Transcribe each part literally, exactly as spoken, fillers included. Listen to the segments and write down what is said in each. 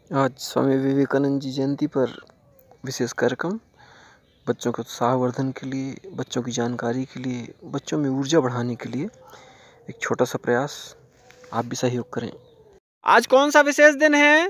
आज स्वामी विवेकानंद जी जयंती पर विशेष कार्यक्रम बच्चों के उत्साहवर्धन के लिए, बच्चों की जानकारी के लिए, बच्चों में ऊर्जा बढ़ाने के लिए एक छोटा सा प्रयास। आप भी सहयोग करें। आज कौन सा विशेष दिन है?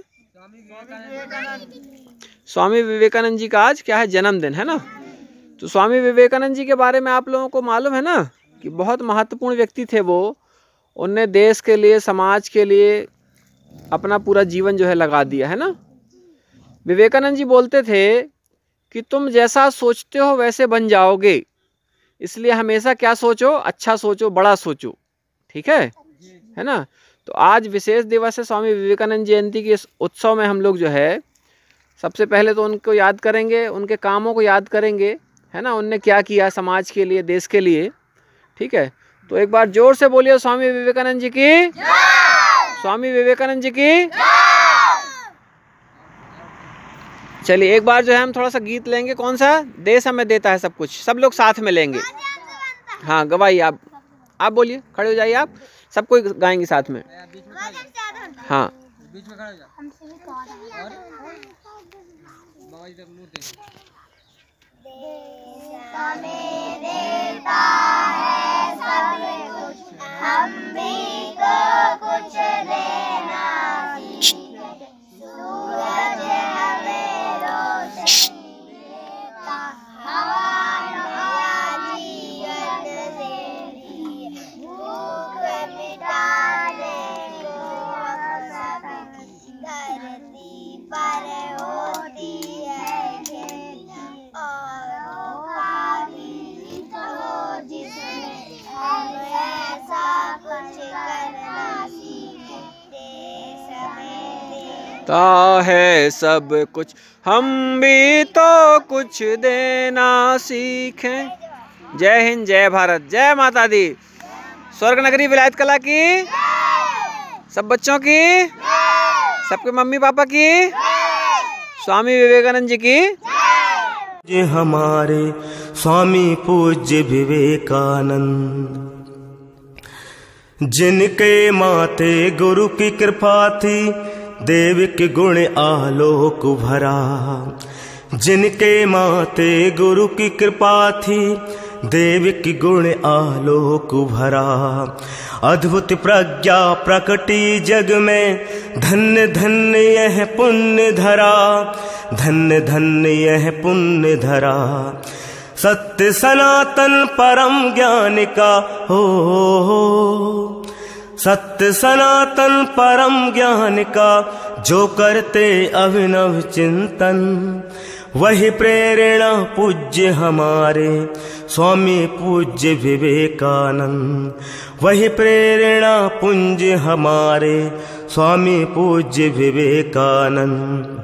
स्वामी विवेकानंद जी का आज क्या है? जन्मदिन है ना। तो स्वामी विवेकानंद जी के बारे में आप लोगों को मालूम है ना कि बहुत महत्वपूर्ण व्यक्ति थे वो। उनने देश के लिए, समाज के लिए अपना पूरा जीवन जो है लगा दिया है ना। विवेकानंद जी बोलते थे कि तुम जैसा सोचते हो वैसे बन जाओगे, इसलिए हमेशा क्या सोचो? अच्छा सोचो, बड़ा सोचो। ठीक है, है ना। तो आज विशेष दिवस है स्वामी विवेकानंद जयंती के इस उत्सव में हम लोग जो है सबसे पहले तो उनको याद करेंगे, उनके कामों को याद करेंगे, है ना। उनने क्या किया समाज के लिए, देश के लिए। ठीक है, तो एक बार जोर से बोलिए स्वामी विवेकानंद जी की, स्वामी विवेकानंद जी की। चलिए एक बार जो है हम थोड़ा सा गीत लेंगे। कौन सा? देश हमें देता है सब कुछ। सब लोग साथ में लेंगे। हाँ गवाइए आप आप बोलिए, खड़े हो जाइए आप। सब कोई गाएंगे साथ में। हाँ हमें देता है सब कुछ, हम भी तो कुछ देना सीखे। सूरज हमें रोशनी देता, हवा नया जीवन देती है, भूख मिटाने को हम सबकी धरती पर होती है खेती। औरों का भी तो जिसमें हम ऐसा कुछ करना सीखे। देश हमें देता है सब कुछ, हम भी तो कुछ देना सीखें। जय हिंद, जय भारत, जय माता दी। स्वर्ग नगरी विलायत कला की, सब बच्चों की, सबके मम्मी पापा की, स्वामी विवेकानंद जी की। ये हमारे स्वामी पूज्य विवेकानंद, जिनके माथे गुरु की कृपा थी, दैविक गुण आलोक भरा। जिनके माथे गुरु की कृपा थी, दैविक गुण आलोक भरा। अद्भुत प्रज्ञा प्रकटी जग में, धन्य धन्य यह पुण्य धरा, धन्य धन्य यह पुण्य धरा। सत्य सनातन परम ज्ञान का हो, सत्य सनातन परम ज्ञान का जो करते अभिनव चिंतन, वही प्रेरणा पूज्य हमारे स्वामी पूज्य विवेकानंद। वही प्रेरणा पूज्य हमारे स्वामी पूज्य विवेकानंद।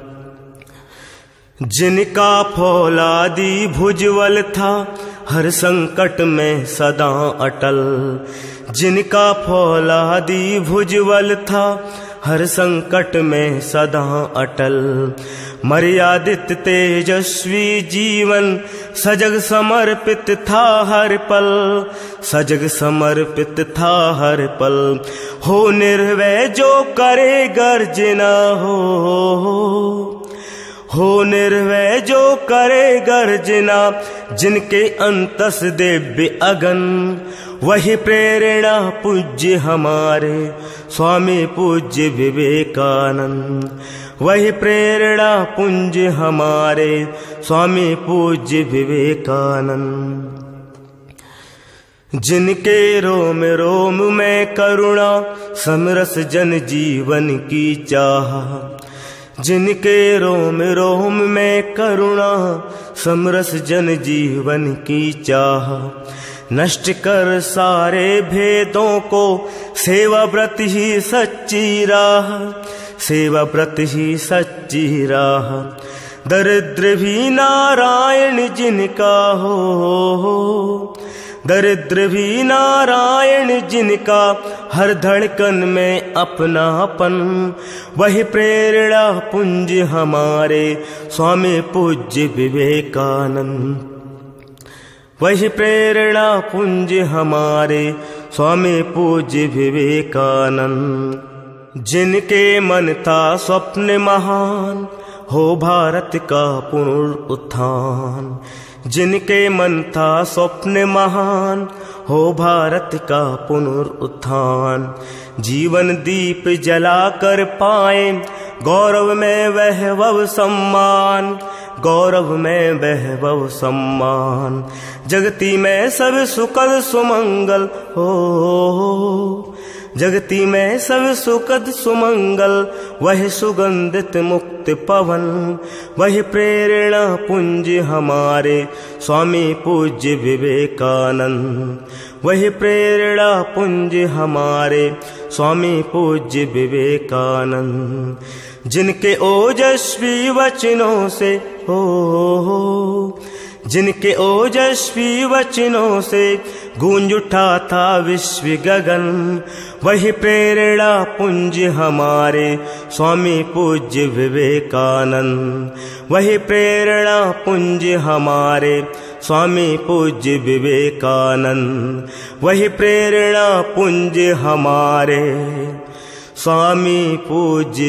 जिनका फौलादी भुजबल था, हर संकट में सदा अटल। जिनका फौलादी भुजबल था, हर संकट में सदा अटल। मर्यादित तेजस्वी जीवन, सजग समर्पित था हर पल, सजग समर्पित था हर पल। हो निर्भय जो करे गर्जना हो, हो निर्भय जो करे गर्जना। जिनके अंतस दिव्य अगन, वही प्रेरणा पूज्य हमारे स्वामी पूज्य विवेकानंद। वही प्रेरणा पूज्य हमारे स्वामी पूज्य विवेकानंद। जिनके रोम रोम में करुणा, समरस जन जीवन की चाह। जिनके रोम रोम में करुणा, समरस जन जीवन की चाह। नष्ट कर सारे भेदों को, सेवा व्रत ही सच्ची राह, सेवा व्रत ही सच्ची राह। दरिद्र भी नारायण जिनका हो, दरिद्र भी नारायण जिनका, हर धड़कन में अपनापन। वही प्रेरणा पुंज हमारे स्वामी पूज्य विवेकानंद। वही प्रेरणा पुंज हमारे स्वामी पूज्य विवेकानंद। जिनके मन था स्वप्न महान, हो भारत का पुनरुत्थान। जिनके मन था स्वप्न महान, हो भारत का पुनरुत्थान। जीवन दीप जलाकर पाए गौरव में वैभव सम्मान, गौरव में वैभव सम्मान। जगती में सब सुखद सुमंगल हो, जगती में सब सुखद सुमंगल। वह सुगंधित मुक्त पवन, वह प्रेरणा पुंज हमारे स्वामी पूज्य विवेकानंद। वह प्रेरणा पुंज हमारे स्वामी पूज्य विवेकानंद। जिनके ओजस्वी वचनों से हो, जिनके ओजस्वी वचनों से गूंज उठा था विश्व गगन। वही प्रेरणा पुंज हमारे स्वामी पूज्य विवेकानंद। वही प्रेरणा पुंज हमारे स्वामी पूज्य विवेकानंद। वही प्रेरणा पुंज हमारे स्वामी पूज्य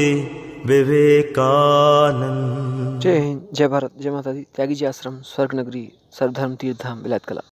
विवेकानंद। जय हिंद, जय भारत, जय माता दी। त्यागी जी आश्रम, स्वर्ग नगरी, सर्वधर्म तीर्थ धाम, विलायत कला।